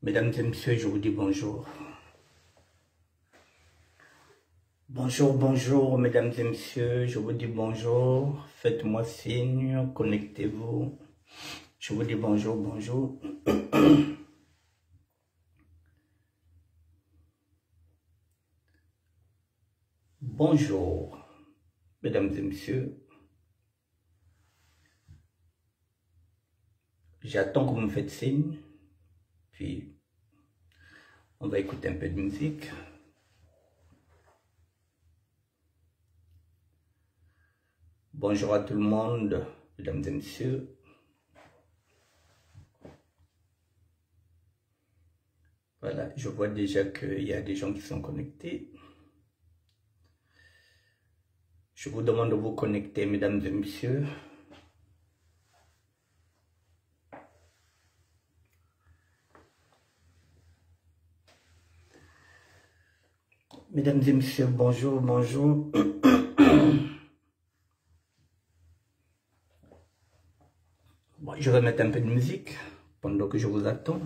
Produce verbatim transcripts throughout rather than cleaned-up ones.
Mesdames et messieurs, je vous dis bonjour. Bonjour, bonjour, mesdames et messieurs, je vous dis bonjour. Faites-moi signe, connectez-vous. Je vous dis bonjour, bonjour. Bonjour, mesdames et messieurs. J'attends que vous me faites signe, puis on va écouter un peu de musique. Bonjour à tout le monde, mesdames et messieurs. Voilà, je vois déjà qu'il y a des gens qui sont connectés. Je vous demande de vous connecter, mesdames et messieurs. Mesdames et messieurs, bonjour, bonjour. Bon, je vais mettre un peu de musique pendant que je vous attends.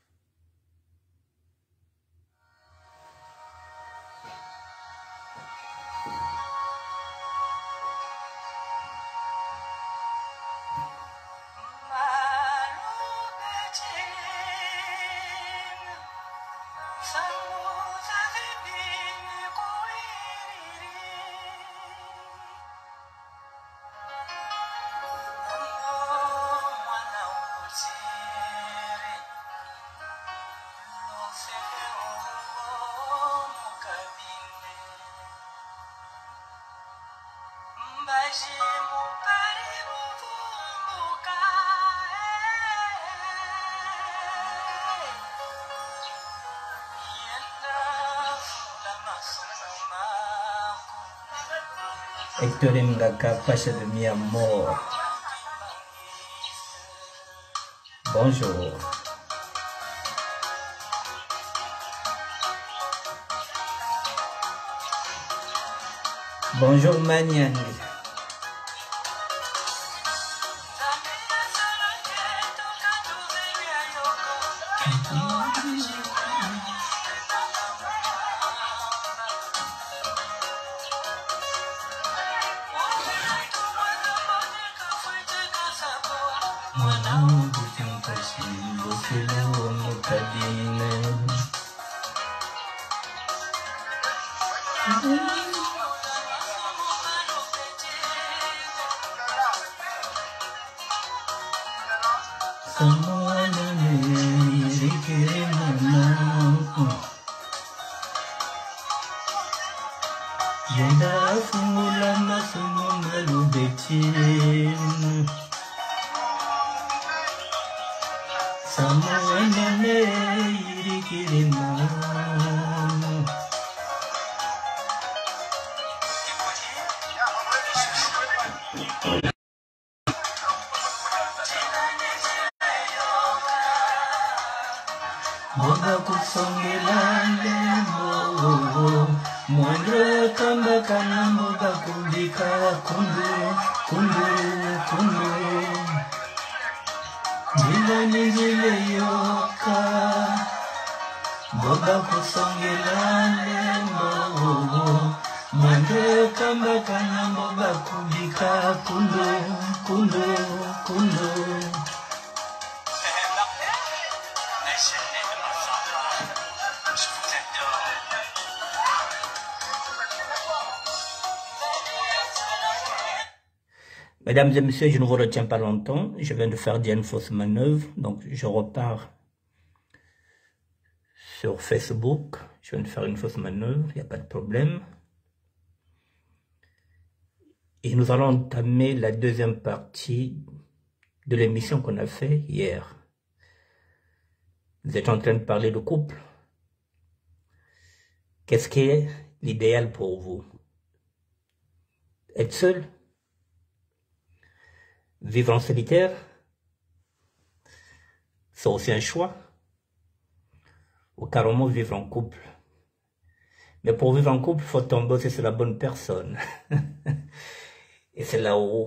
Hector Ngaka, Pacha de mi amor. Bonjour. Bonjour Maniang. Mesdames et messieurs, je ne vous retiens pas longtemps. Je viens de faire une fausse manœuvre. Donc, je repars sur Facebook. Je viens de faire une fausse manœuvre. Il n'y a pas de problème. Et nous allons entamer la deuxième partie de l'émission qu'on a fait hier. Vous êtes en train de parler de couple. Qu'est-ce qui est l'idéal pour vous? Être seul? Vivre en solitaire, c'est aussi un choix. Ou carrément vivre en couple. Mais pour vivre en couple, il faut tomber aussi sur la bonne personne. Et c'est là où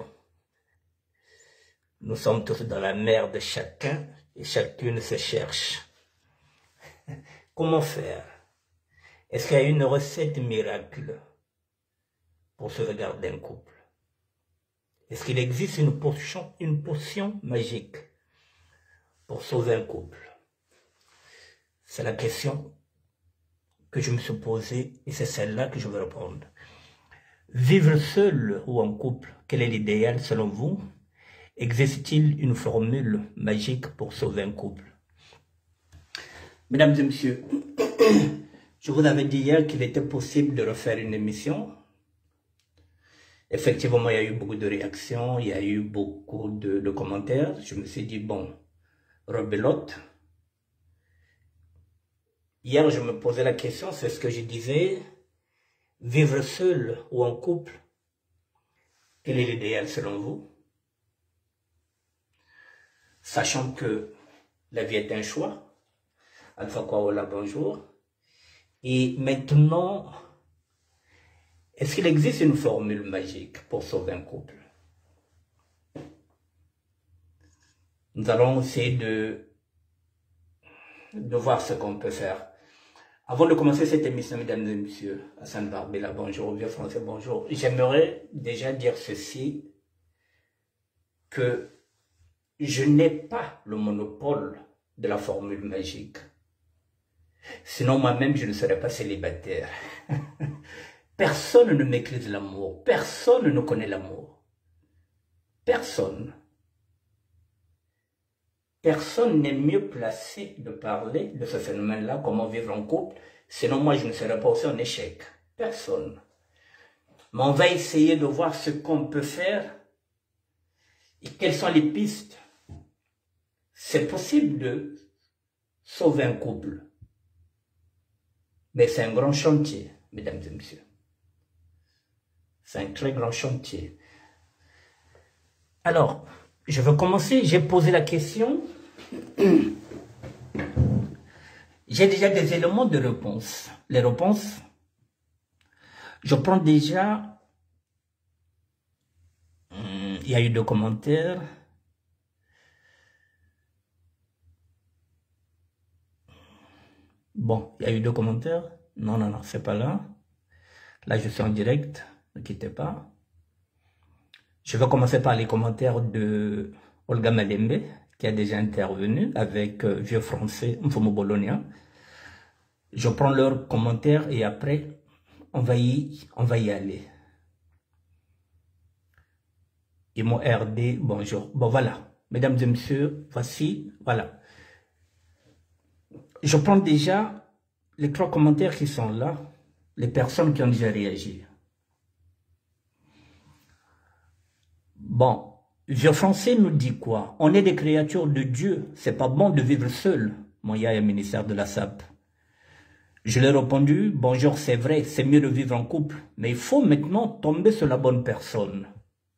nous sommes tous dans la merde de chacun et chacune se cherche. Comment faire? Est-ce qu'il y a une recette miracle pour sauvegarder un couple? Est-ce qu'il existe une potion, une potion magique pour sauver un couple? C'est la question que je me suis posée et c'est celle-là que je veux répondre. Vivre seul ou en couple, quel est l'idéal selon vous? Existe-t-il une formule magique pour sauver un couple? Mesdames et messieurs, je vous avais dit hier qu'il était possible de refaire une émission. Effectivement, il y a eu beaucoup de réactions, il y a eu beaucoup de, de commentaires. Je me suis dit, bon, rebelote. Hier, je me posais la question, c'est ce que je disais, vivre seul ou en couple, quel est l'idéal selon vous? Sachant que la vie est un choix. Alpha Kwaola, bonjour. Et maintenant, est-ce qu'il existe une formule magique pour sauver un couple? Nous allons essayer de, de voir ce qu'on peut faire. Avant de commencer cette émission, mesdames et messieurs, Hassan Barbella, bonjour, vieux français, bonjour. J'aimerais déjà dire ceci, que je n'ai pas le monopole de la formule magique. Sinon, moi-même, je ne serais pas célibataire. Personne ne maîtrise l'amour. Personne ne connaît l'amour. Personne. Personne n'est mieux placé de parler de ce phénomène-là, comment vivre en couple. Sinon, moi, je ne serais pas aussi en échec. Personne. Mais on va essayer de voir ce qu'on peut faire et quelles sont les pistes. C'est possible de sauver un couple. Mais c'est un grand chantier, mesdames et messieurs. C'est un très grand chantier. Alors, je vais commencer. J'ai posé la question. J'ai déjà des éléments de réponse. Les réponses, je prends déjà... Il y a eu deux commentaires. Bon, il y a eu deux commentaires. Non, non, non, c'est pas là. Là, je suis en direct. Ne quittez pas. Je vais commencer par les commentaires de Olga Malembe, qui a déjà intervenu avec euh, Vieux Français, Mfomo Bologna. Je prends leurs commentaires et après, on va y, on va y aller. Et mon R D, bonjour. Bon, voilà. Mesdames et messieurs, voici, voilà. Je prends déjà les trois commentaires qui sont là, les personnes qui ont déjà réagi. Bon, Vieux Français nous dit quoi? On est des créatures de Dieu, c'est pas bon de vivre seul. Mon yaya ministère de la S A P. Je lui ai répondu, bonjour, c'est vrai, c'est mieux de vivre en couple, mais il faut maintenant tomber sur la bonne personne.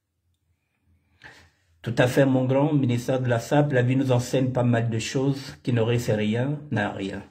Tout à fait, mon grand ministère de la S A P, la vie nous enseigne pas mal de choses qui ne réussissent rien, n'a rien.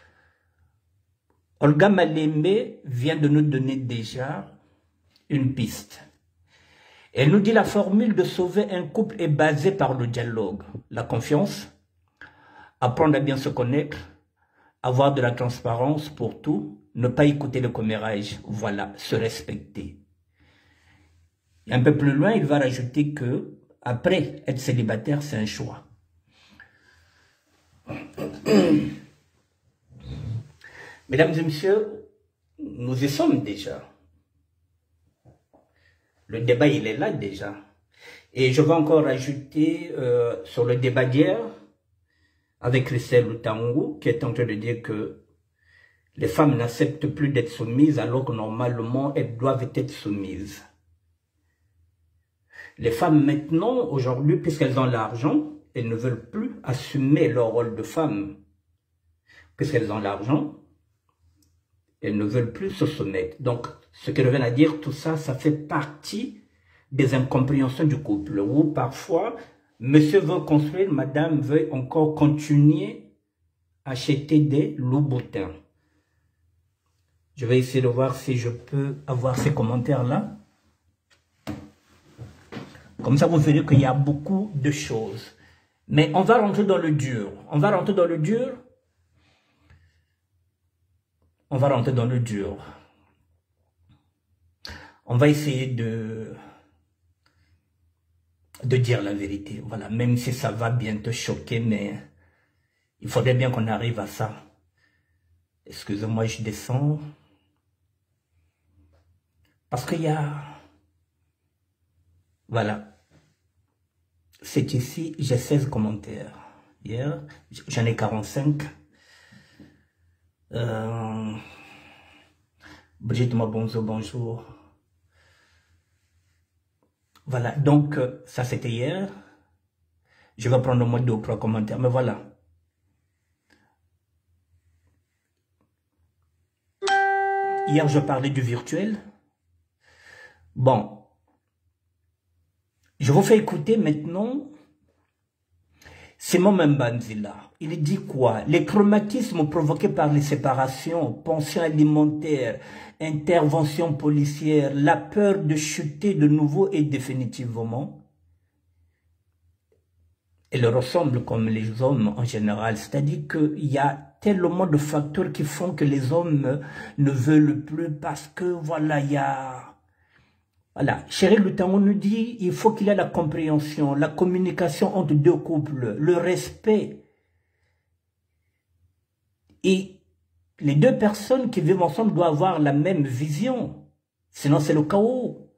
Olga Malembe vient de nous donner déjà une piste. Elle nous dit la formule de sauver un couple est basée par le dialogue, la confiance, apprendre à bien se connaître, avoir de la transparence pour tout, ne pas écouter le commérage, voilà, se respecter. Et un peu plus loin, il va rajouter que après, être célibataire, c'est un choix. Mesdames et messieurs, nous y sommes déjà. Le débat, il est là déjà. Et je vais encore ajouter euh, sur le débat d'hier avec Christelle Lutangu, qui est en train de dire que les femmes n'acceptent plus d'être soumises alors que normalement, elles doivent être soumises. Les femmes maintenant, aujourd'hui, puisqu'elles ont l'argent, elles ne veulent plus assumer leur rôle de femme. Puisqu'elles ont l'argent, elles ne veulent plus se soumettre. Donc, ce que je viens de dire, tout ça, ça fait partie des incompréhensions du couple. Où parfois, monsieur veut construire, madame veut encore continuer à acheter des loups-boutins. Je vais essayer de voir si je peux avoir ces commentaires-là. Comme ça, vous verrez qu'il y a beaucoup de choses. Mais on va rentrer dans le dur. On va rentrer dans le dur. on va rentrer dans le dur. On va essayer de, de dire la vérité. Voilà, même si ça va bien te choquer, mais il faudrait bien qu'on arrive à ça. Excusez-moi, je descends. Parce qu'il y a... Voilà. C'est ici, j'ai seize commentaires. Hier, j'en ai quarante-cinq. Euh... Brigitte Mabonzo, bonjour. Voilà, donc ça c'était hier. Je vais prendre au moins deux ou trois commentaires, mais voilà. Hier, je parlais du virtuel. Bon. Je vous fais écouter maintenant Simon Mbanzila. Il dit quoi? Les traumatismes provoqués par les séparations, pensions alimentaires, interventions policières, la peur de chuter de nouveau et définitivement, elle ressemble comme les hommes en général. C'est-à-dire qu'il y a tellement de facteurs qui font que les hommes ne veulent plus parce que voilà, il y a... Voilà, Chéri Lutango nous dit, il faut qu'il y ait la compréhension, la communication entre deux couples, le respect. Et les deux personnes qui vivent ensemble doivent avoir la même vision. Sinon, c'est le chaos.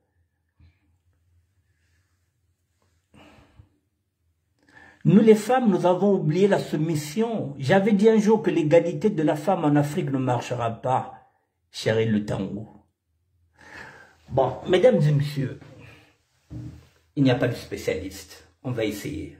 Nous, les femmes, nous avons oublié la soumission. J'avais dit un jour que l'égalité de la femme en Afrique ne marchera pas, Chéri Lutango. Bon, mesdames et messieurs, il n'y a pas de spécialiste. On va essayer.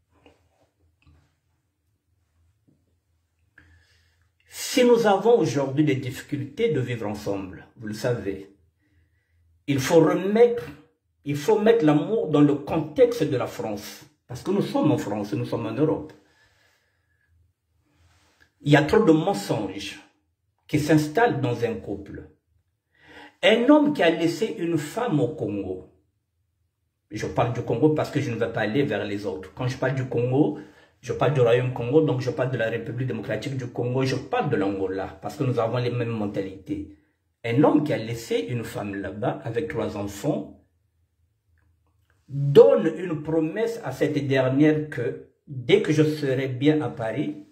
Si nous avons aujourd'hui des difficultés de vivre ensemble, vous le savez, il faut remettre, il faut mettre l'amour dans le contexte de la France. Parce que nous sommes en France, nous sommes en Europe. Il y a trop de mensonges qui s'installent dans un couple. Un homme qui a laissé une femme au Congo, je parle du Congo parce que je ne vais pas aller vers les autres. Quand je parle du Congo, je parle du Royaume Congo, donc je parle de la République démocratique du Congo, je parle de l'Angola, parce que nous avons les mêmes mentalités. Un homme qui a laissé une femme là-bas avec trois enfants, donne une promesse à cette dernière que dès que je serai bien à Paris,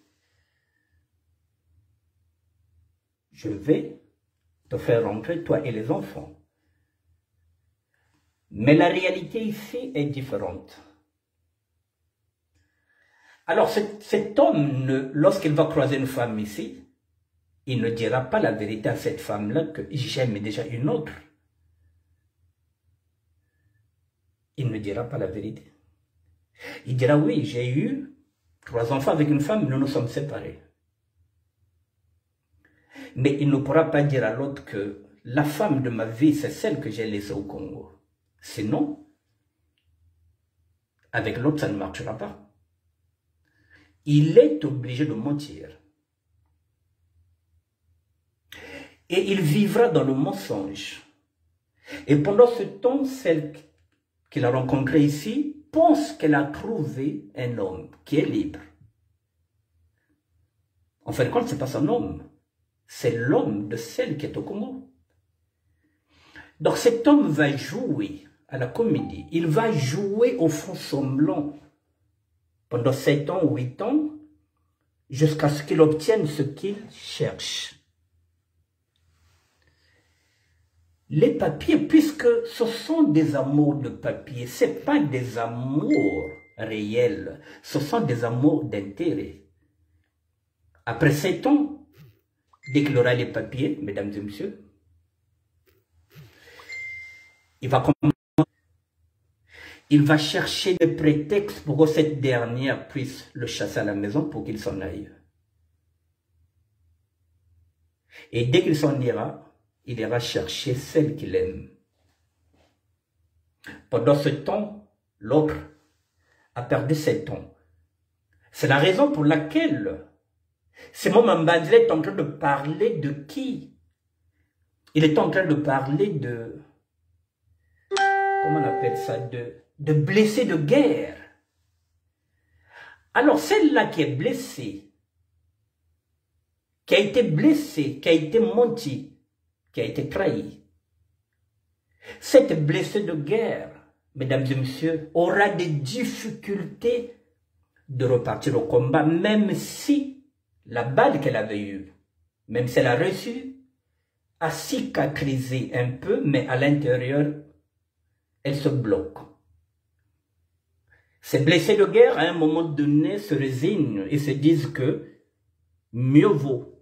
je vais te faire rentrer, toi et les enfants. Mais la réalité ici est différente. Alors cet, cet homme, lorsqu'il va croiser une femme ici, il ne dira pas la vérité à cette femme-là que j'aime déjà une autre. Il ne dira pas la vérité. Il dira oui, j'ai eu trois enfants avec une femme, nous nous sommes séparés. Mais il ne pourra pas dire à l'autre que la femme de ma vie, c'est celle que j'ai laissée au Congo. Sinon, avec l'autre, ça ne marchera pas. Il est obligé de mentir. Et il vivra dans le mensonge. Et pendant ce temps, celle qu'il a rencontrée ici pense qu'elle a trouvé un homme qui est libre. En fin de compte, ce n'est pas son homme. C'est l'homme de celle qui est au Congo. Donc cet homme va jouer à la comédie. Il va jouer au fond semblant pendant sept ans ou huit ans jusqu'à ce qu'il obtienne ce qu'il cherche. Les papiers, puisque ce sont des amours de papier, ce n'est pas des amours réels, ce sont des amours d'intérêt. Après sept ans, dès qu'il aura les papiers, mesdames et messieurs, il va, il va chercher des prétextes pour que cette dernière puisse le chasser à la maison pour qu'il s'en aille. Et dès qu'il s'en ira, il ira chercher celle qu'il aime. Pendant ce temps, l'autre a perdu sept ans. C'est la raison pour laquelle Simon Mbanzila est en train de parler de qui? Il est en train de parler de... Comment on appelle ça? De, de blessés de guerre. Alors, celle-là qui est blessée, qui a été blessé, qui a été menti, qui a été trahi. Cette blessée de guerre, mesdames et messieurs, aura des difficultés de repartir au combat, même si la balle qu'elle avait eue, même si elle a reçu, a cicatrisé un peu, mais à l'intérieur, elle se bloque. Ces blessés de guerre, à un moment donné, se résignent et se disent que mieux vaut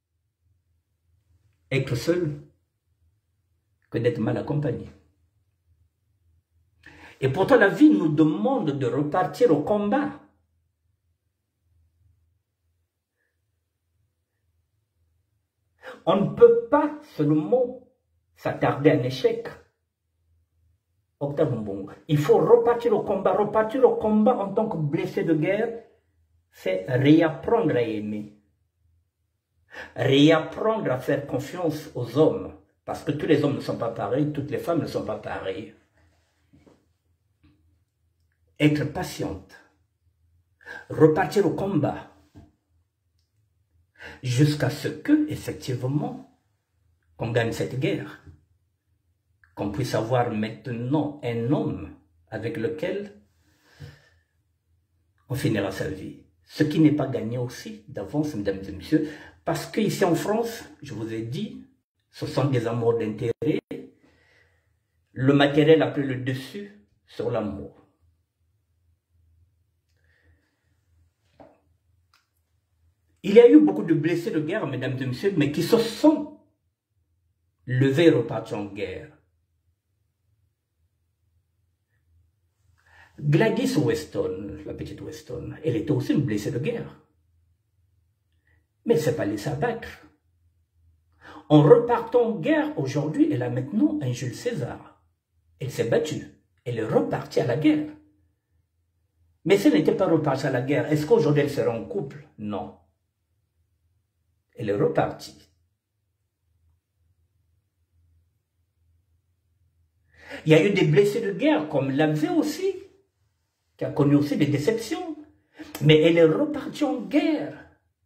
être seul que d'être mal accompagné. Et pourtant, la vie nous demande de repartir au combat. On ne peut pas seulement s'attarder à un échec. Il faut repartir au combat. Repartir au combat en tant que blessé de guerre, c'est réapprendre à aimer. Réapprendre à faire confiance aux hommes. Parce que tous les hommes ne sont pas pareils, toutes les femmes ne sont pas pareilles. Être patiente. Repartir au combat. Jusqu'à ce que, effectivement, qu'on gagne cette guerre. Qu'on puisse avoir maintenant un homme avec lequel on finira sa vie. Ce qui n'est pas gagné aussi d'avance, mesdames et messieurs, parce qu'ici en France, je vous ai dit, ce sont des amours d'intérêt. Le matériel a pris le dessus sur l'amour. Il y a eu beaucoup de blessés de guerre, mesdames et messieurs, mais qui se sont levés et repartis en guerre. Gladys Weston, la petite Weston, elle était aussi une blessée de guerre. Mais elle ne s'est pas laissée abattre. En repartant en guerre, aujourd'hui, elle a maintenant un Jules César. Elle s'est battue. Elle est repartie à la guerre. Mais si elle n'était pas repartie à la guerre, est-ce qu'aujourd'hui elle serait en couple? Non. Elle est repartie. Il y a eu des blessés de guerre, comme Labzé aussi, qui a connu aussi des déceptions. Mais elle est repartie en guerre.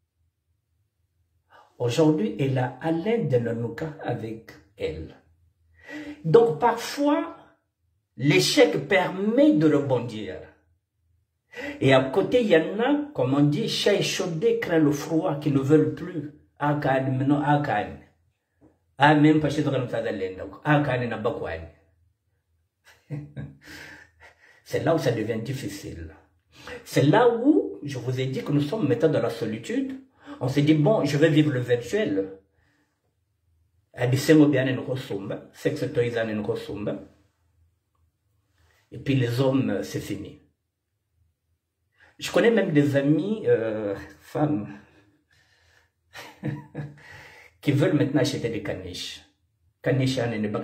Aujourd'hui, elle a Alain Denanouka avec elle. Donc parfois, l'échec permet de rebondir. Et à côté, il y en a, comme on dit, chat échaudé craint le froid, qui ne veulent plus. Ah, quand maintenant, ah, quand. Ah, même pas chez toi, ah, quand n'a pas quoi. C'est là où ça devient difficile. C'est là où, je vous ai dit que nous sommes maintenant dans la solitude. On s'est dit, bon, je vais vivre le virtuel. Et puis les hommes, c'est fini. Je connais même des amis, euh, femmes, qui veulent maintenant acheter des caniches. Caniches,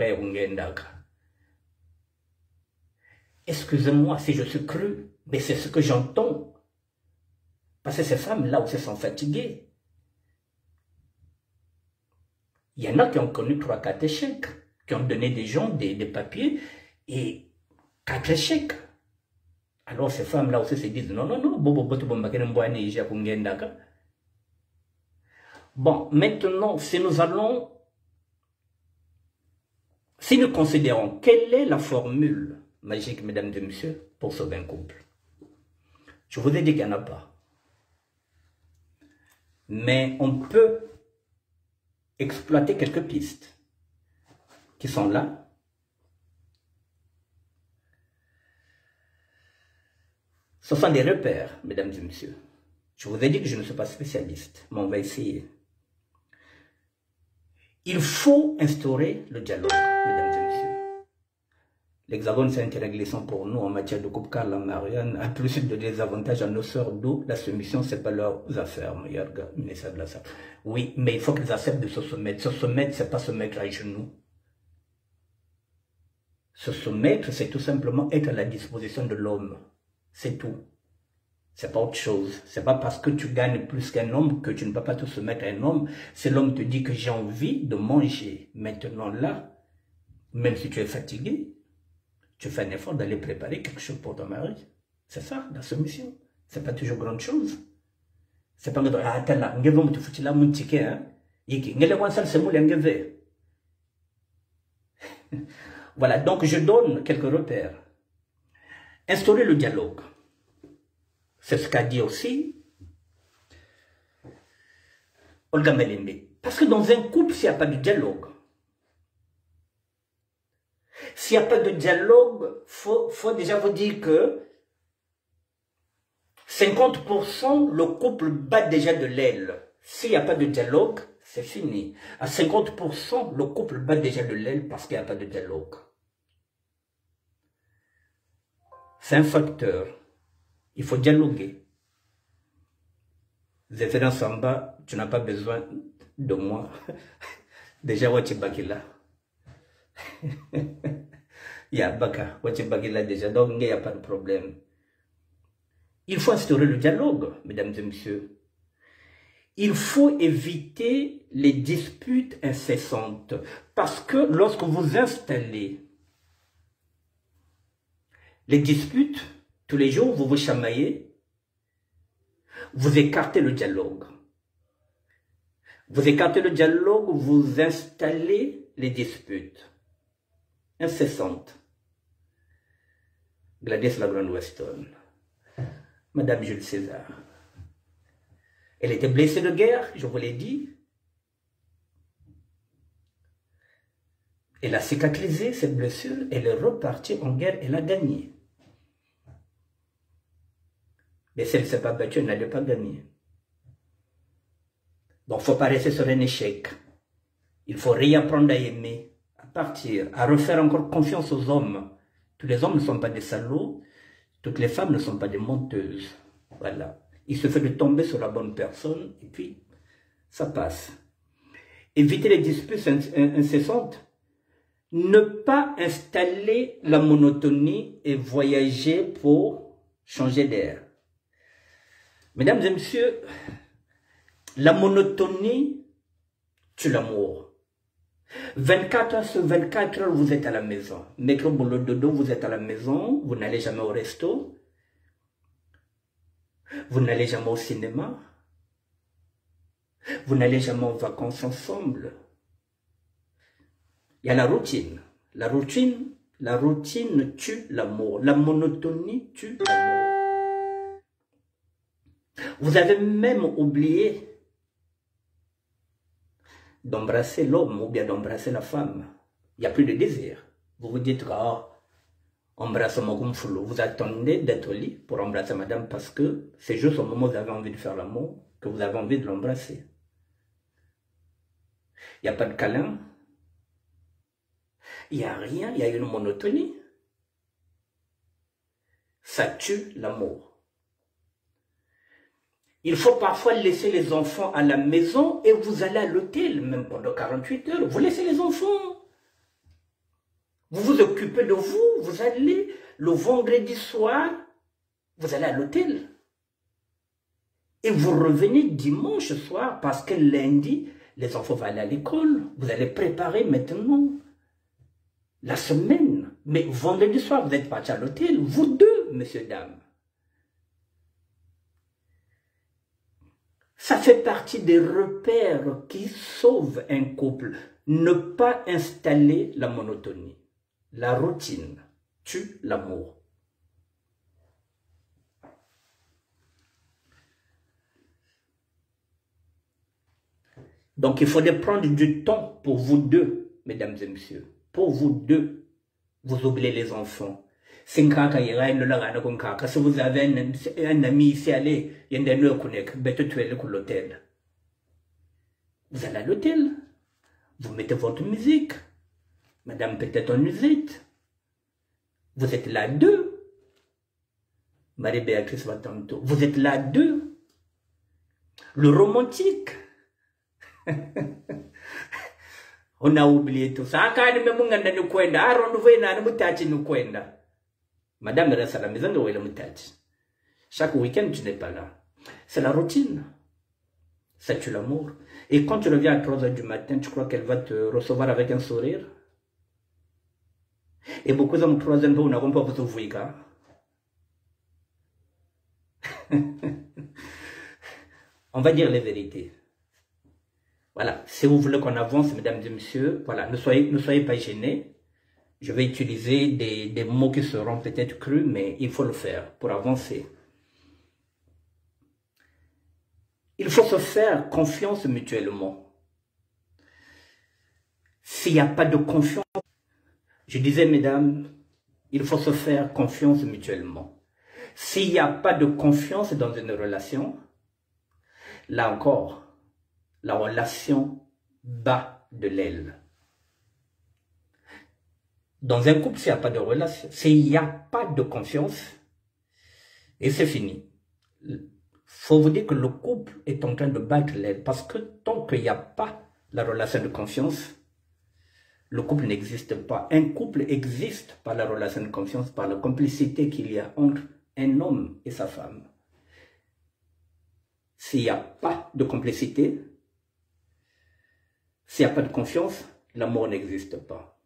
excusez-moi si je suis cru, mais c'est ce que j'entends. Parce que ces femmes-là aussi sont fatiguées. Il y en a qui ont connu trois, quatre échecs, qui ont donné des gens des, des papiers et quatre échecs. Alors ces femmes-là aussi se disent non, non, non, bon, maintenant, si nous allons, si nous considérons quelle est la formule magique, mesdames et messieurs, pour sauver un couple, je vous ai dit qu'il n'y en a pas. Mais on peut exploiter quelques pistes qui sont là. Ce sont des repères, mesdames et messieurs. Je vous ai dit que je ne suis pas spécialiste, mais on va essayer. Il faut instaurer le dialogue, mesdames et messieurs. L'Hexagone, c'est un terrain glissant pour nous en matière de couple, car la Marianne a plus de désavantages à nos sœurs, d'où la soumission, c'est pas leurs affaires. Oui, mais il faut qu'ils acceptent de se soumettre. Se soumettre, c'est pas se mettre à genoux. Se soumettre, c'est tout simplement être à la disposition de l'homme. C'est tout. C'est pas autre chose. C'est pas parce que tu gagnes plus qu'un homme que tu ne peux pas te soumettre à un homme. Si l'homme te dit que j'ai envie de manger maintenant là, même si tu es fatigué, tu fais un effort d'aller préparer quelque chose pour ton mari. C'est ça, la soumission. C'est pas toujours grande chose. C'est pas que ah tel là, ngeve mutu futila muntike hein. Yiki ngele wansal se moule ngeve. Voilà, donc je donne quelques repères. Instaurer le dialogue. C'est ce qu'a dit aussi Olga Melembe. Parce que dans un couple, s'il n'y a pas de dialogue, s'il n'y a pas de dialogue, il faut, faut déjà vous dire que cinquante pour cent, le couple bat déjà de l'aile. S'il n'y a pas de dialogue, c'est fini. À cinquante pour cent, le couple bat déjà de l'aile parce qu'il n'y a pas de dialogue. C'est un facteur. Il faut dialoguer. Zéphrin Samba, tu n'as pas besoin de moi. Déjà, Wachibakila. Il y a Baka, Wachibakila déjà, donc il n'y a pas de problème. Il faut instaurer le dialogue, mesdames et messieurs. Il faut éviter les disputes incessantes. Parce que lorsque vous installez les disputes, tous les jours, vous vous chamaillez, vous écartez le dialogue. Vous écartez le dialogue, vous installez les disputes incessantes. Gladys Lagrande Weston, Madame Jules César. Elle était blessée de guerre, je vous l'ai dit. Elle a cicatrisé cette blessure, elle est repartie en guerre, elle a gagné. Mais si elle ne s'est pas battue, elle n'allait pas gagner. Donc, il ne faut pas rester sur un échec. Il faut réapprendre à aimer, à partir, à refaire encore confiance aux hommes. Tous les hommes ne sont pas des salauds, toutes les femmes ne sont pas des menteuses. Voilà. Il suffit de tomber sur la bonne personne et puis ça passe. Éviter les disputes incessantes. Ne pas installer la monotonie et voyager pour changer d'air. Mesdames et messieurs, la monotonie tue l'amour. vingt-quatre heures sur vingt-quatre heures, vous êtes à la maison. Métro boulot dodo, vous êtes à la maison, vous n'allez jamais au resto. Vous n'allez jamais au cinéma. Vous n'allez jamais en vacances ensemble. Il y a la routine. La routine, la routine tue l'amour. La monotonie tue l'amour. Vous avez même oublié d'embrasser l'homme ou bien d'embrasser la femme. Il n'y a plus de désir. Vous vous dites, oh, embrasse-moi comme flou. Vous attendez d'être au lit pour embrasser madame parce que c'est juste au moment où vous avez envie de faire l'amour que vous avez envie de l'embrasser. Il n'y a pas de câlin. Il n'y a rien. Il y a une monotonie. Ça tue l'amour. Il faut parfois laisser les enfants à la maison et vous allez à l'hôtel, même pendant quarante-huit heures. Vous laissez les enfants. Vous vous occupez de vous. Vous allez le vendredi soir, vous allez à l'hôtel. Et vous revenez dimanche soir parce que lundi, les enfants vont aller à l'école. Vous allez préparer maintenant la semaine. Mais vendredi soir, vous êtes partis à l'hôtel. Vous deux, messieurs, dames. Ça fait partie des repères qui sauvent un couple. Ne pas installer la monotonie. La routine tue l'amour. Donc il faudrait prendre du temps pour vous deux, mesdames et messieurs. Pour vous deux. Vous oubliez les enfants. Si vous avez un, un ami ici, allez, il y a un l'hôtel. Vous allez à l'hôtel. Vous mettez votre musique. Madame peut-être en musette. Vous êtes là deux. Marie-Béatrice va tantôt. Vous êtes là deux. Le romantique. On a oublié tout ça. Madame reste à la maison de Ouéla Moutati. Chaque week-end, tu n'es pas là. C'est la routine. Ça tue l'amour. Et quand tu reviens à trois heures du matin, tu crois qu'elle va te recevoir avec un sourire? Et beaucoup d'hommes, trois heures, nous n'avons pas besoin de vous. on va dire les vérités. Voilà, si vous voulez qu'on avance, mesdames et messieurs, voilà, ne soyez, ne soyez pas gênés. Je vais utiliser des, des mots qui seront peut-être crus, mais il faut le faire pour avancer. Il faut se faire confiance mutuellement. S'il n'y a pas de confiance, je disais, mesdames, il faut se faire confiance mutuellement. S'il n'y a pas de confiance dans une relation, là encore, la relation bat de l'aile. Dans un couple, s'il n'y a pas de relation, s'il n'y a pas de confiance, et c'est fini. Il faut vous dire que le couple est en train de battre l'aile, parce que tant qu'il n'y a pas la relation de confiance, le couple n'existe pas. Un couple existe par la relation de confiance, par la complicité qu'il y a entre un homme et sa femme. S'il n'y a pas de complicité, s'il n'y a pas de confiance, l'amour n'existe pas.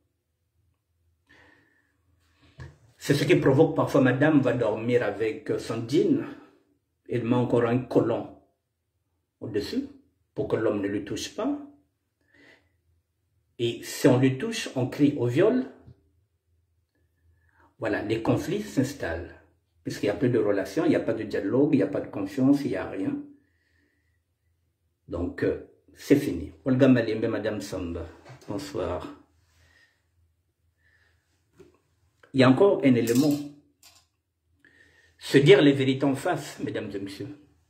C'est ce qui provoque parfois madame va dormir avec son jean, il met encore un collant au-dessus pour que l'homme ne lui touche pas. Et si on lui touche, on crie au viol. Voilà, les conflits s'installent. Puisqu'il n'y a plus de relation, il n'y a pas de dialogue, il n'y a pas de confiance, il n'y a rien. Donc, euh, c'est fini. Olga Malimbe, Madame Samba. Bonsoir. Il y a encore un élément. Se dire les vérités en face, mesdames et messieurs.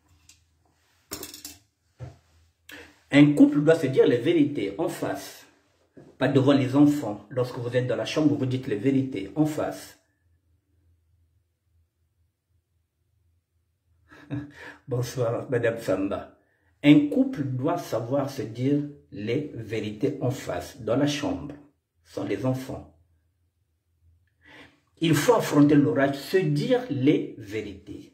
Un couple doit se dire les vérités en face. Pas devant les enfants. Lorsque vous êtes dans la chambre, vous dites les vérités en face. Bonsoir, Madame Samba. Un couple doit savoir se dire les vérités en face, dans la chambre, sans les enfants. Il faut affronter l'orage, se dire les vérités.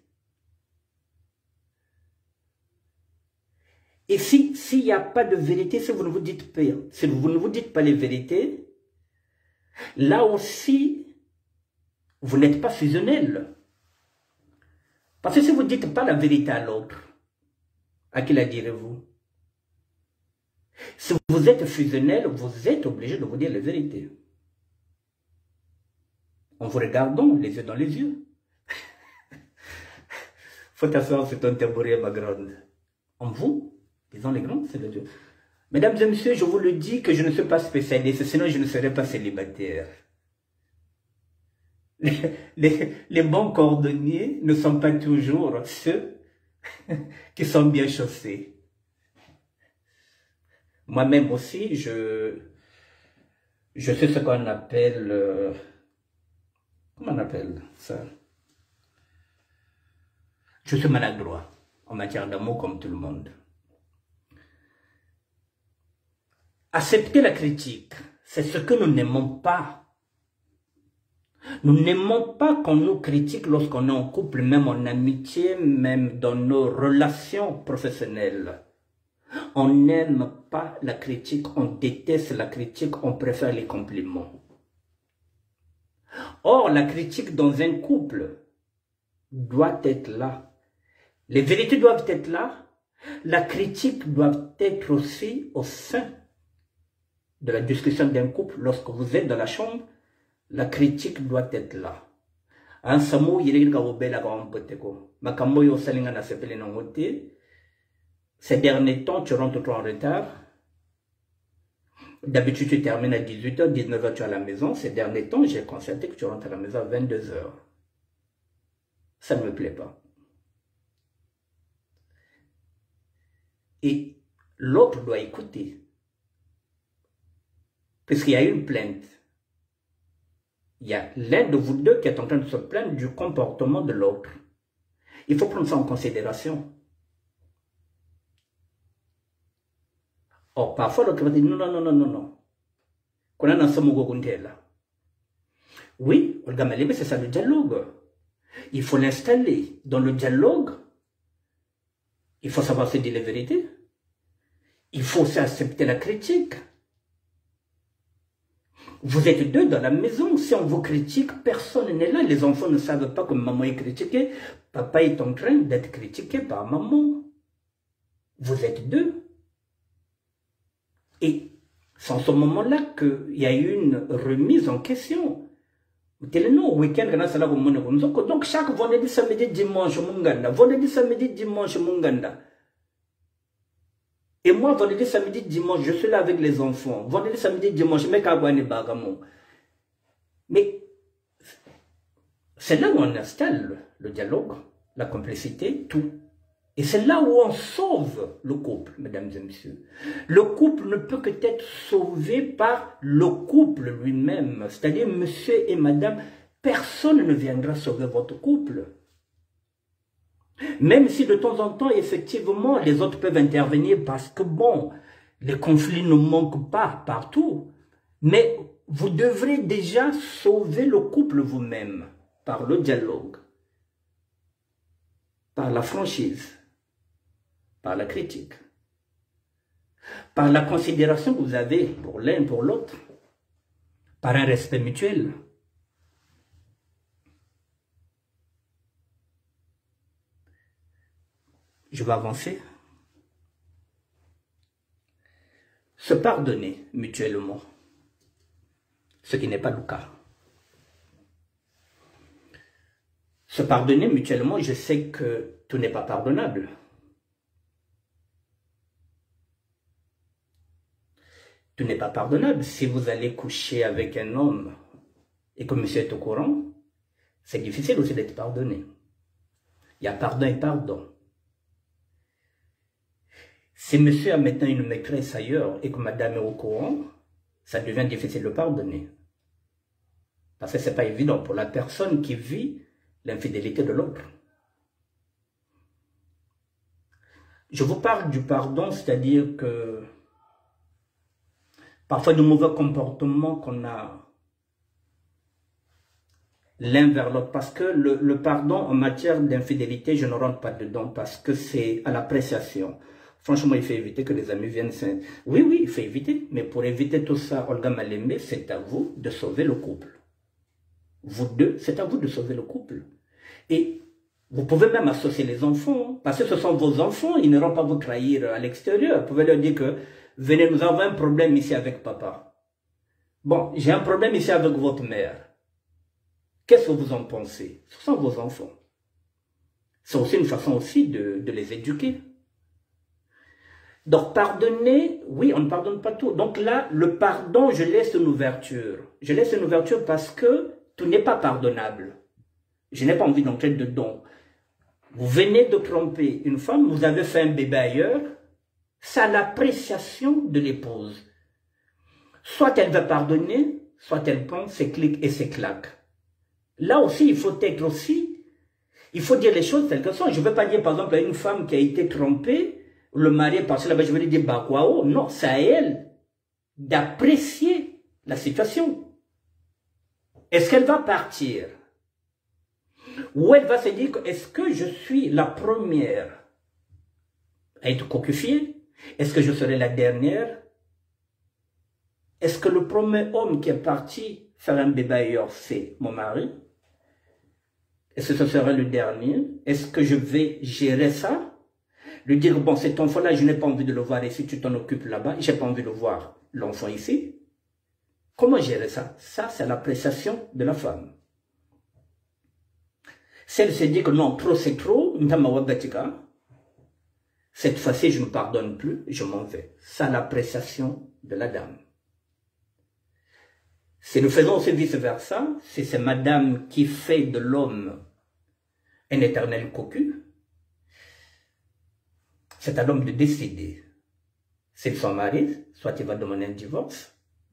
Et si s'il n'y a pas de vérité, si vous ne vous dites pas, si vous ne vous dites pas les vérités, là aussi, vous n'êtes pas fusionnel. Parce que si vous ne dites pas la vérité à l'autre, à qui la direz-vous? Si vous êtes fusionnel, vous êtes obligé de vous dire la vérité. En vous regardant les yeux dans les yeux. Faut t'asseoir sur ton tabouret, ma grande. En vous, disons les grands, c'est le Dieu. Mesdames et messieurs, je vous le dis que je ne suis pas spécialiste, sinon je ne serais pas célibataire. Les, les, les bons cordonniers ne sont pas toujours ceux qui sont bien chaussés. Moi-même aussi, je, je sais ce qu'on appelle, euh, comment on appelle ça? Je suis maladroit en matière d'amour comme tout le monde. Accepter la critique, c'est ce que nous n'aimons pas. Nous n'aimons pas qu'on nous critique lorsqu'on est en couple, même en amitié, même dans nos relations professionnelles. On n'aime pas la critique, on déteste la critique, on préfère les compliments. Or, la critique dans un couple doit être là. Les vérités doivent être là. La critique doit être aussi au sein de la discussion d'un couple. Lorsque vous êtes dans la chambre, la critique doit être là. En Samu, il y a un ces derniers temps, tu rentres trop en retard. D'habitude, tu termines à dix-huit heures, dix-neuf heures, tu es à la maison. Ces derniers temps, j'ai constaté que tu rentres à la maison à vingt-deux heures. Ça ne me plaît pas. Et l'autre doit écouter. Puisqu'il y a une plainte. Il y a l'un de vous deux qui est en train de se plaindre du comportement de l'autre. Il faut prendre ça en considération. Or, parfois, l'autre va dire non, non, non, non, non, non. Qu'on a dans ce mogo là. Oui, Olga Malimbe, c'est ça le dialogue. Il faut l'installer. Dans le dialogue, il faut savoir se dire les vérités. Il faut aussi accepter la critique. Vous êtes deux dans la maison. Si on vous critique, personne n'est là. Les enfants ne savent pas que maman est critiquée. Papa est en train d'être critiqué par maman. Vous êtes deux. Et c'est en ce moment-là qu'il y a eu une remise en question. Donc chaque vendredi, samedi, dimanche, munganda. Vendredi, samedi, dimanche, munganda. Et moi, vendredi, samedi, dimanche, je suis là avec les enfants. Vendredi, samedi, dimanche, mais Mais c'est là où on installe le dialogue, la complicité, tout. Et c'est là où on sauve le couple, mesdames et messieurs. Le couple ne peut que être sauvé par le couple lui-même. C'est-à-dire, monsieur et madame, personne ne viendra sauver votre couple. Même si de temps en temps, effectivement, les autres peuvent intervenir parce que, bon, les conflits ne manquent pas partout. Mais vous devrez déjà sauver le couple vous-même par le dialogue, par la franchise, par la critique, par la considération que vous avez pour l'un pour l'autre, par un respect mutuel. Je vais avancer. Se pardonner mutuellement, ce qui n'est pas le cas. Se pardonner mutuellement, je sais que tout n'est pas pardonnable. Tout n'est pas pardonnable. Si vous allez coucher avec un homme et que monsieur est au courant, c'est difficile aussi d'être pardonné. Il y a pardon et pardon. Si monsieur a maintenant une maîtresse ailleurs et que madame est au courant, ça devient difficile de pardonner. Parce que ce n'est pas évident pour la personne qui vit l'infidélité de l'autre. Je vous parle du pardon, c'est-à-dire que parfois de mauvais comportements qu'on a l'un vers l'autre. Parce que le, le pardon en matière d'infidélité, je ne rentre pas dedans parce que c'est à l'appréciation. Franchement, il faut éviter que les amis viennent... Oui, oui, il faut éviter. Mais pour éviter tout ça, Olga Malembe, c'est à vous de sauver le couple. Vous deux, c'est à vous de sauver le couple. Et vous pouvez même associer les enfants. Parce que ce sont vos enfants, ils n'iront pas vous trahir à l'extérieur. Vous pouvez leur dire que, venez, nous avons un problème ici avec papa. Bon, j'ai un problème ici avec votre mère. Qu'est-ce que vous en pensez? Ce sont vos enfants. C'est aussi une façon aussi de, de les éduquer. Donc, pardonner, oui, on ne pardonne pas tout. Donc là, le pardon, je laisse une ouverture. Je laisse une ouverture parce que tout n'est pas pardonnable. Je n'ai pas envie d'entrer dedans. Vous venez de tromper une femme, vous avez fait un bébé ailleurs, c'est à l'appréciation de l'épouse. Soit elle va pardonner, soit elle prend ses clics et ses claques. Là aussi, il faut être aussi, il faut dire les choses telles qu'elles sont. Je ne veux pas dire, par exemple, à une femme qui a été trompée, le mari est parti là-bas, je vais lui dire, bah quoi, oh, non, c'est à elle d'apprécier la situation. Est-ce qu'elle va partir? Ou elle va se dire, est-ce que je suis la première à être cocufiée? Est-ce que je serai la dernière? Est-ce que le premier homme qui est parti faire un bébé ailleurs, c'est mon mari? Est-ce que ce sera le dernier? Est-ce que je vais gérer ça? Lui dire, bon, cet enfant-là, je n'ai pas envie de le voir ici, tu t'en occupes là-bas, je n'ai pas envie de voir l'enfant ici. Comment gérer ça? Ça, c'est l'appréciation de la femme. Si elle se dit que non, trop c'est trop, cette fois-ci, je ne pardonne plus, je m'en vais. C'est l'appréciation de la dame. Si nous faisons aussi vice-versa, si c'est madame qui fait de l'homme un éternel cocu, c'est à l'homme de décider. S'ils sont mariés, soit il va demander un divorce.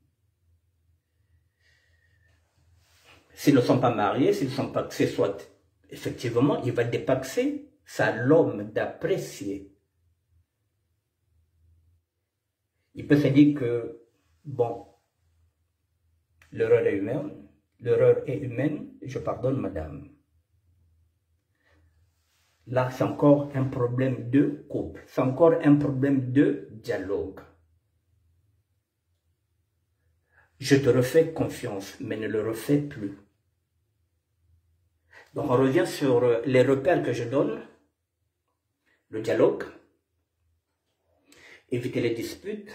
S'ils ne sont pas mariés, s'ils sont paxés, soit effectivement, il va dépaxer. C'est à l'homme d'apprécier. Il peut se dire que, bon, l'erreur est humaine, l'erreur est humaine, je pardonne madame. Là, c'est encore un problème de couple, c'est encore un problème de dialogue. Je te refais confiance, mais ne le refais plus. Donc, on revient sur les repères que je donne. Le dialogue, éviter les disputes,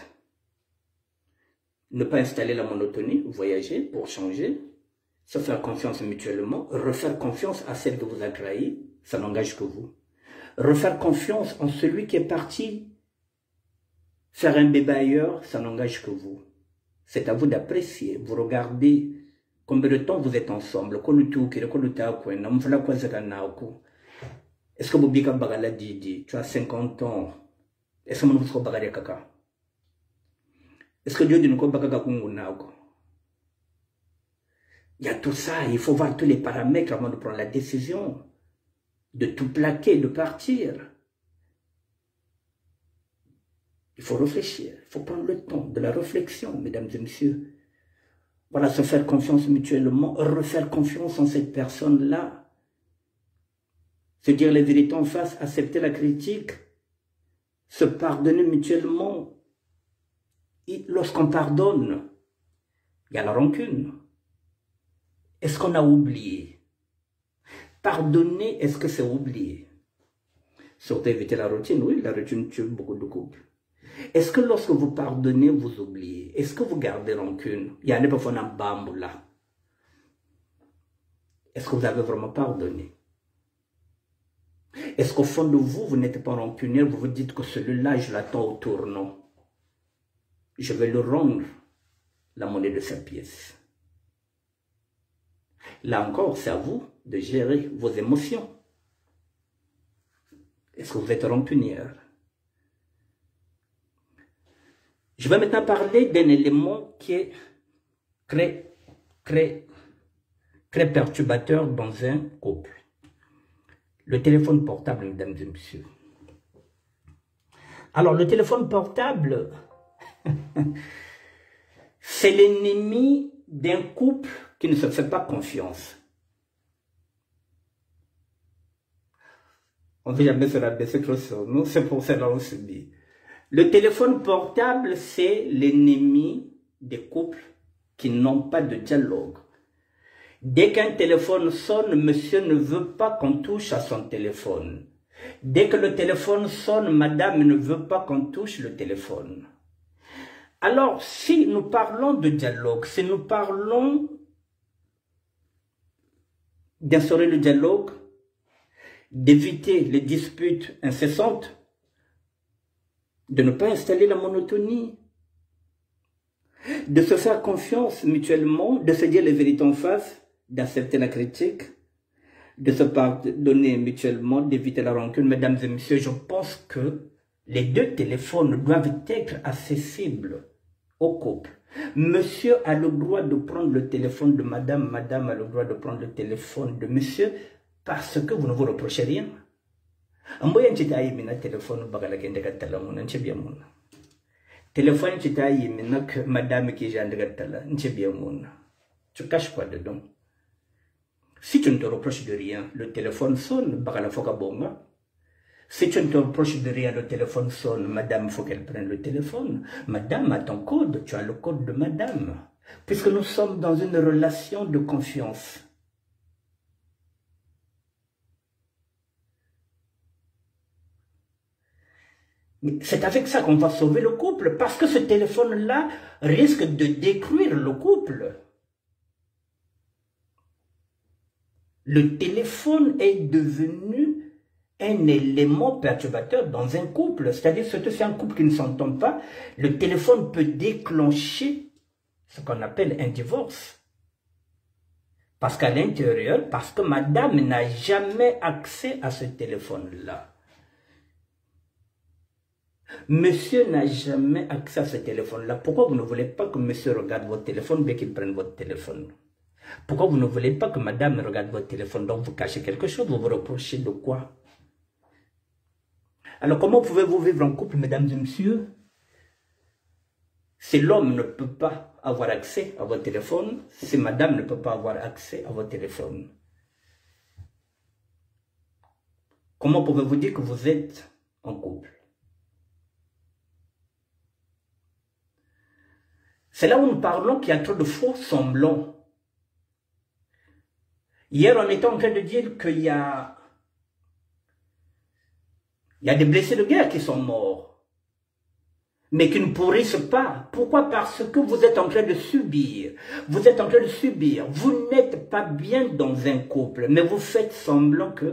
ne pas installer la monotonie, voyager pour changer, se faire confiance mutuellement, refaire confiance à celle qui vous a trahi, ça n'engage que vous. Refaire confiance en celui qui est parti faire un bébé ailleurs, ça n'engage que vous. C'est à vous d'apprécier. Vous regardez combien de temps vous êtes ensemble. Est-ce que vous bika bagala didi, tu as cinquante ans. Est-ce que vous avez bagala kaka? Est-ce que Dieu dit nous bagala kungunako? Il y a tout ça, il faut voir tous les paramètres avant de prendre la décision. De tout plaquer, de partir. Il faut réfléchir, il faut prendre le temps de la réflexion, mesdames et messieurs. Voilà, se faire confiance mutuellement, refaire confiance en cette personne-là. Se dire les vérités en face, accepter la critique, se pardonner mutuellement. Et lorsqu'on pardonne, il y a la rancune. Est-ce qu'on a oublié? Pardonner, est-ce que c'est oublier? Surtout éviter la routine, oui, la routine tue beaucoup de couples. Est-ce que lorsque vous pardonnez, vous oubliez? Est-ce que vous gardez rancune? Il y a un peu de bambou là. Est-ce que vous avez vraiment pardonné? Est-ce qu'au fond de vous, vous n'êtes pas rancunier? Vous vous dites que celui-là, je l'attends au tournant. Je vais le rendre la monnaie de sa pièce. Là encore, c'est à vous de gérer vos émotions. Est-ce que vous êtes rancunière? Je vais maintenant parler d'un élément qui est très, très, très perturbateur dans un couple. Le téléphone portable, mesdames et messieurs. Alors, le téléphone portable, c'est l'ennemi d'un couple qui ne se fait pas confiance. On ne veut jamais se rabaisser trop sur nous, c'est pour cela qu'on se dit. Le téléphone portable, c'est l'ennemi des couples qui n'ont pas de dialogue. Dès qu'un téléphone sonne, monsieur ne veut pas qu'on touche à son téléphone. Dès que le téléphone sonne, madame ne veut pas qu'on touche le téléphone. Alors, si nous parlons de dialogue, si nous parlons d'instaurer le dialogue, d'éviter les disputes incessantes, de ne pas installer la monotonie, de se faire confiance mutuellement, de se dire les vérités en face, d'accepter la critique, de se pardonner mutuellement, d'éviter la rancune. Mesdames et messieurs, je pense que les deux téléphones doivent être accessibles au couple. Monsieur a le droit de prendre le téléphone de madame, madame a le droit de prendre le téléphone de monsieur, parce que vous ne vous reprochez rien. Amboya nchita yi mina téléphone bagala kende katala muna nchebia muna. Téléphone nchita yi mina que madame qui j'ai katala nchebia muna. Tu caches quoi dedans? Si tu ne te reproches de rien, le téléphone sonne, bagala foka bonga. Si tu ne te reproches de rien, le téléphone sonne, madame, il faut qu'elle prenne le téléphone. Madame a ton code, tu as le code de madame. Puisque nous sommes dans une relation de confiance. C'est avec ça qu'on va sauver le couple, parce que ce téléphone-là risque de détruire le couple. Le téléphone est devenu un élément perturbateur dans un couple. C'est-à-dire, surtout si un couple qui ne s'entend pas, le téléphone peut déclencher ce qu'on appelle un divorce. Parce qu'à l'intérieur, parce que madame n'a jamais accès à ce téléphone-là. Monsieur n'a jamais accès à ce téléphone-là. Pourquoi vous ne voulez pas que monsieur regarde votre téléphone, bien qu'il prenne votre téléphone? Pourquoi vous ne voulez pas que madame regarde votre téléphone? Donc vous cachez quelque chose, vous vous reprochez de quoi? Alors comment pouvez-vous vivre en couple, mesdames et messieurs? Si l'homme ne peut pas avoir accès à votre téléphone, si madame ne peut pas avoir accès à votre téléphone, comment pouvez-vous dire que vous êtes en couple? C'est là où nous parlons qu'il y a trop de faux semblants. Hier, on était en train de dire qu'il y a, il y a des blessés de guerre qui sont morts. mais qui ne pourrissent pas. Pourquoi? Parce que vous êtes en train de subir. Vous êtes en train de subir. Vous n'êtes pas bien dans un couple, mais vous faites semblant que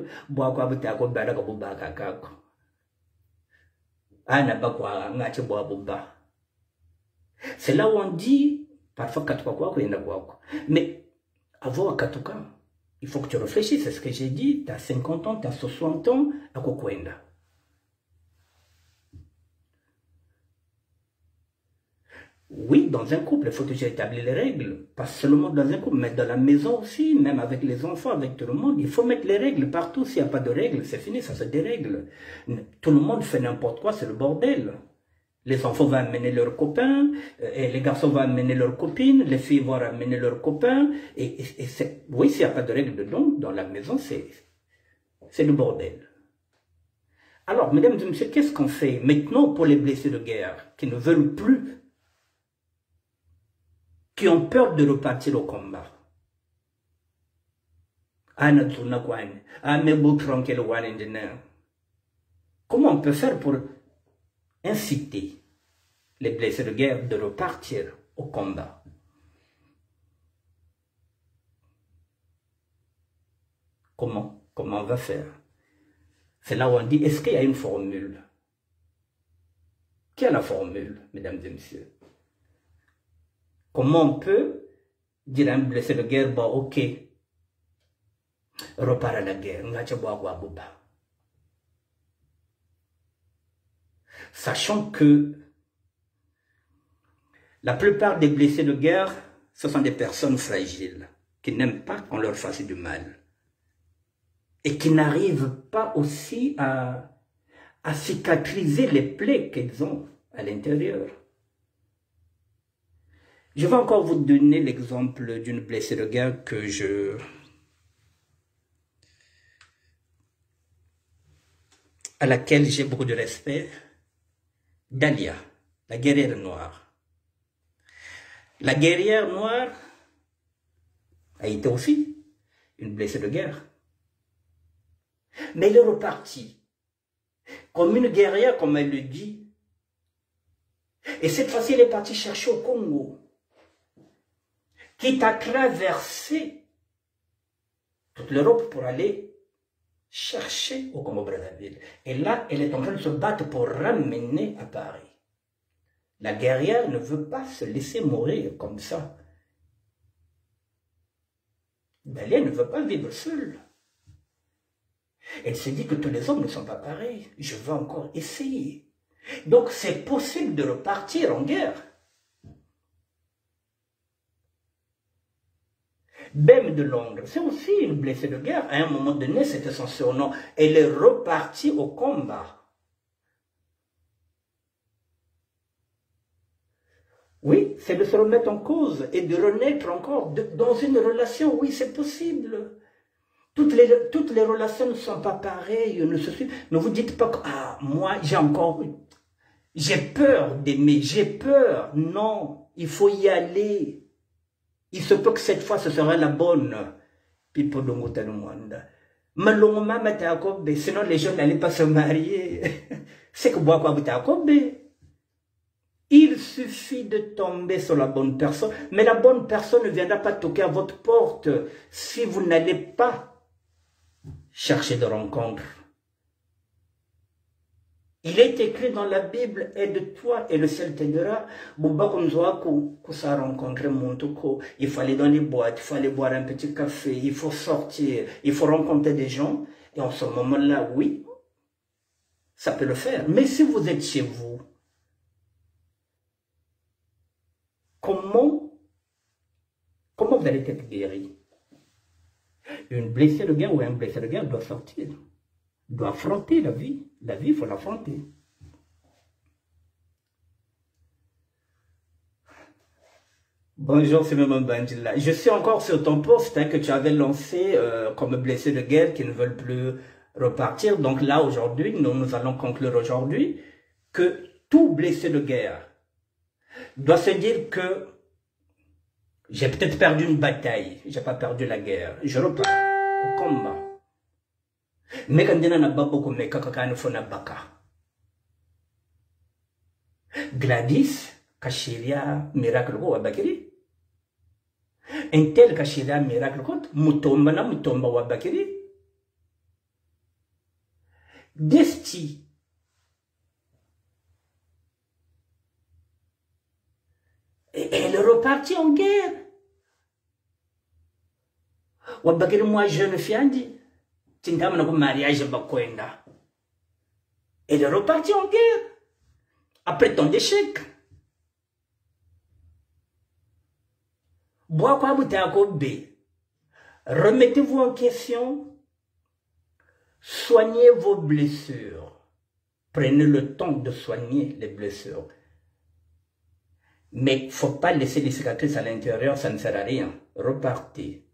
c'est là où on dit parfois mais avoir katuka, il faut que tu réfléchisses, c'est ce que j'ai dit, tu as cinquante ans, tu as soixante ans, à Kokwenda. Oui, dans un couple, il faut toujours établir les règles, pas seulement dans un couple, mais dans la maison aussi, même avec les enfants, avec tout le monde, il faut mettre les règles partout. S'il n'y a pas de règles, c'est fini, ça se dérègle. Tout le monde fait n'importe quoi, c'est le bordel. Les enfants vont amener leurs copains, et les garçons vont amener leurs copines, les filles vont amener leurs copains. Et, et, et c'est, oui, s'il n'y a pas de règles dedans, dans la maison, c'est le bordel. Alors, mesdames et messieurs, qu'est-ce qu'on fait maintenant pour les blessés de guerre qui ne veulent plus, qui ont peur de repartir au combat? Comment on peut faire pour inciter les blessés de guerre de repartir au combat? Comment? Comment on va faire? C'est là où on dit, est-ce qu'il y a une formule? Quelle est la formule, mesdames et messieurs? Comment on peut dire à un blessé de guerre, bah ok, repart à la guerre, sachant que la plupart des blessés de guerre, ce sont des personnes fragiles, qui n'aiment pas qu'on leur fasse du mal, et qui n'arrivent pas aussi à, à cicatriser les plaies qu'ils ont à l'intérieur. Je vais encore vous donner l'exemple d'une blessée de guerre que je... à laquelle j'ai beaucoup de respect. Dalia, la guerrière noire. La guerrière noire a été aussi une blessée de guerre. Mais elle est repartie comme une guerrière, comme elle le dit. Et cette fois-ci, elle est partie chercher au Congo, qui a traversé toute l'Europe pour aller chercher au Congo-Brazzaville. Et là, elle est en train de se battre pour ramener à Paris. La guerrière ne veut pas se laisser mourir comme ça. Dalia ne veut pas vivre seule. Elle se dit que tous les hommes ne sont pas pareils. Je veux encore essayer. Donc c'est possible de repartir en guerre. Bem de Londres, c'est aussi une blessée de guerre. À un moment donné, c'était son surnom. Elle est repartie au combat. Oui, c'est de se remettre en cause et de renaître encore de, dans une relation. Oui, c'est possible. Toutes les, toutes les relations ne sont pas pareilles. Ne, se, ne vous dites pas que ah, moi, j'ai encore... J'ai peur d'aimer, j'ai peur. Non, il faut y aller. Il se peut que cette fois, ce sera la bonne. Sinon, les gens n'allaient pas se marier. C'est que moi, quoi, il suffit de tomber sur la bonne personne. Mais la bonne personne ne viendra pas toquer à votre porte si vous n'allez pas chercher de rencontre. Il est écrit dans la Bible, aide-toi et le ciel t'aidera. Il faut aller dans les boîtes, il faut aller boire un petit café, il faut sortir, il faut rencontrer des gens. Et en ce moment-là, oui, ça peut le faire. Mais si vous êtes chez vous, comment, comment vous allez être guéri? Une blessée de guerre ou un blessé de guerre doit sortir. Doit affronter la vie. La vie, il faut l'affronter. Bonjour, c'est Maman Bandila. Je suis encore sur ton poste hein, que tu avais lancé euh, comme blessé de guerre qui ne veulent plus repartir. Donc là, aujourd'hui, nous, nous allons conclure aujourd'hui que tout blessé de guerre doit se dire que j'ai peut-être perdu une bataille, j'ai pas perdu la guerre. Je repars au combat. Mais quand on a beaucoup mais kakaka ne fona baka. Gladys, Kachiria, miracle ko wabakiri. Un tel Kachiria, miracle ko, mutomba na mutomba wabakiri. Desti. Et elle est repartie en guerre. Wabakiri, moi, jeune fille, tindamana ko mariage bakwenda. Elle est repartie en guerre. Après ton échec. Remettez-vous en question. Soignez vos blessures. Prenez le temps de soigner les blessures. Mais il ne faut pas laisser les cicatrices à l'intérieur, ça ne sert à rien. Repartez.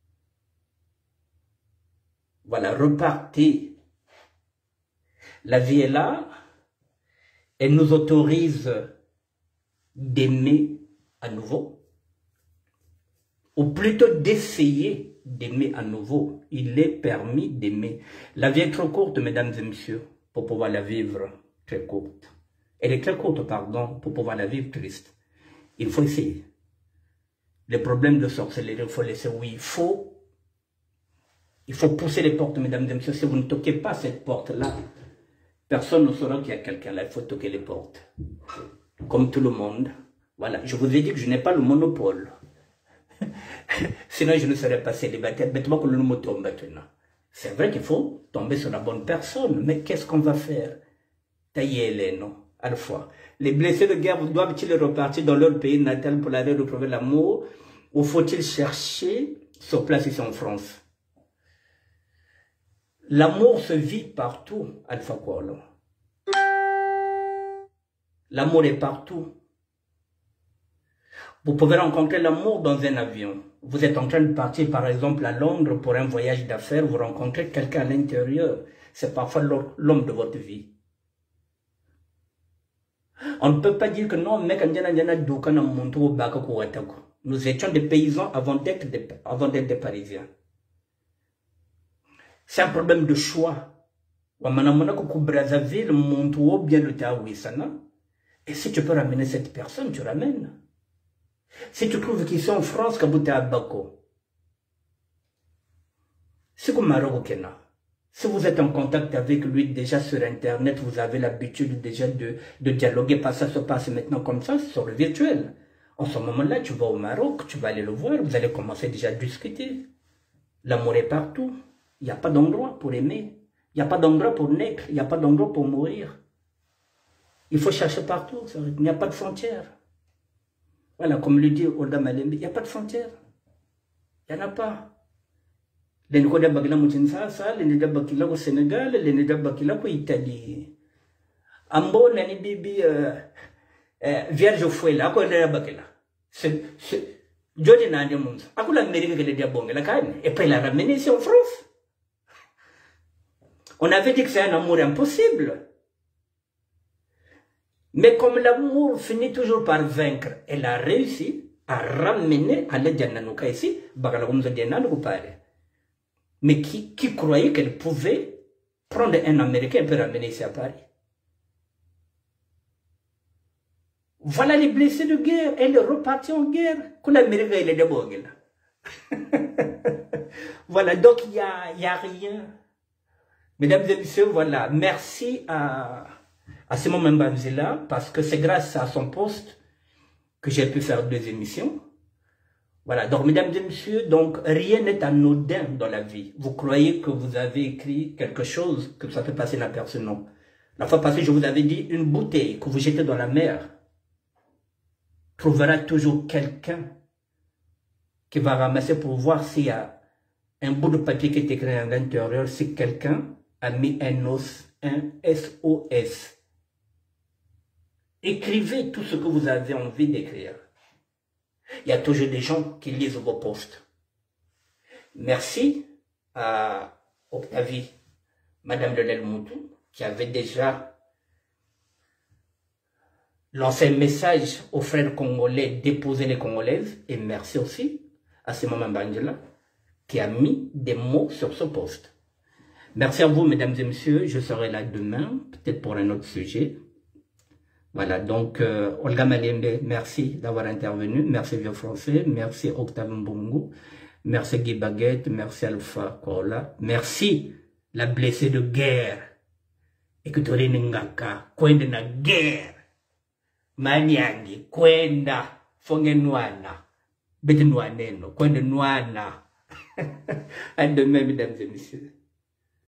Voilà, repartez. La vie est là. Elle nous autorise d'aimer à nouveau. Ou plutôt d'essayer d'aimer à nouveau. Il est permis d'aimer. La vie est trop courte, mesdames et messieurs, pour pouvoir la vivre très courte. Elle est très courte, pardon, pour pouvoir la vivre triste. Il faut essayer. Les problèmes de sorcellerie, il faut laisser, oui, il faut. Il faut pousser les portes, mesdames et messieurs. Si vous ne toquez pas cette porte-là, personne ne saura qu'il y a quelqu'un là. Il faut toquer les portes. Comme tout le monde. Voilà. Je vous ai dit que je n'ai pas le monopole. Sinon, je ne serais pas célibataire. C'est vrai qu'il faut tomber sur la bonne personne. Mais qu'est-ce qu'on va faire? Tailler les noms. À la fois. Les blessés de guerre doivent-ils repartir dans leur pays natal pour aller retrouver l'amour? Ou faut-il chercher sur place ici en France? L'amour se vit partout, Alpha Kuala. L'amour est partout. Vous pouvez rencontrer l'amour dans un avion. Vous êtes en train de partir, par exemple, à Londres pour un voyage d'affaires. Vous rencontrez quelqu'un à l'intérieur. C'est parfois l'homme de votre vie. On ne peut pas dire que non, mec, nous étions des paysans avant d'être des, avant d'être des Parisiens. C'est un problème de choix. Et si tu peux ramener cette personne, tu ramènes. Si tu trouves qu'ils sont en France, Kabouta Abako. Si vous êtes en contact avec lui déjà sur Internet, vous avez l'habitude déjà de, de dialoguer, pas ça se passe maintenant comme ça, sur le virtuel. En ce moment-là, tu vas au Maroc, tu vas aller le voir, vous allez commencer déjà à discuter. L'amour est partout. Il n'y a pas d'endroit pour aimer. Il n'y a pas d'endroit pour naître. Il n'y a pas d'endroit pour mourir. Il faut chercher partout. Il n'y a pas de frontières. Voilà, comme le dit Olga Malembe, il n'y a pas de frontières. Il n'y en a pas. Les Nikoda Bagla Moutinsa, les Nida Bakila au Sénégal, les Nida Bakila au Italie. Ambo, l'année bibi, vierge au fouet, là, quoi, les Bakila. C'est. Jodi Nandi Mouns. À quoi l'Amérique que les diabongs, la canne. Et puis la ramener ici en France. On avait dit que c'est un amour impossible. Mais comme l'amour finit toujours par vaincre, elle a réussi à ramener à l'Edjananouka ici, mais qui, qui croyait qu'elle pouvait prendre un Américain et puis ramener ici à Paris. Voilà les blessés de guerre. Elle est repartie en guerre. L'Amérique, elle est de Voilà, donc il n'y a, y a rien. Mesdames et messieurs, voilà. Merci à, à Simon Mbamzila parce que c'est grâce à son poste que j'ai pu faire deux émissions. Voilà, donc mesdames et messieurs, donc rien n'est anodin dans la vie. Vous croyez que vous avez écrit quelque chose, que ça peut passer inaperçu, non. La fois passée, je vous avais dit, une bouteille que vous jetez dans la mer trouvera toujours quelqu'un qui va ramasser pour voir s'il y a un bout de papier qui est écrit à l'intérieur, si quelqu'un a mis un os, un S O S. Écrivez tout ce que vous avez envie d'écrire. Il y a toujours des gens qui lisent vos posts. Merci à Octavie, Madame Lelel Moutou, qui avait déjà lancé un message aux frères congolais, déposer les Congolaises. Et merci aussi à Simon Mbangela, qui a mis des mots sur ce post. Merci à vous, mesdames et messieurs. Je serai là demain, peut-être pour un autre sujet. Voilà, donc euh, Olga Malembe, merci d'avoir intervenu. Merci Vieux Français, merci Octave Mbungu, merci Guy Baguette, merci Alpha Kola, merci la blessée de guerre. Ekutori Ngaka, kwende na guerre. Maniangi, kwenda, fonge nuana, bete nuaneno, kwende nuana. À demain, mesdames et messieurs.